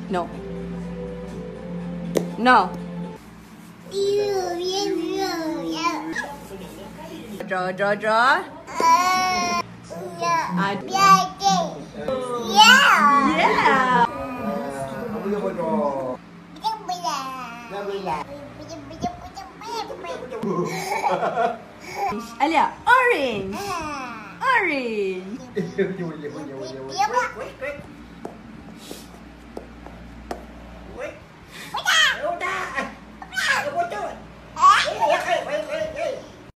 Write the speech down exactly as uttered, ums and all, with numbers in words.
No. No. Draw, draw, draw. Uh, Yeah. yeah. Alia, orange. Orange.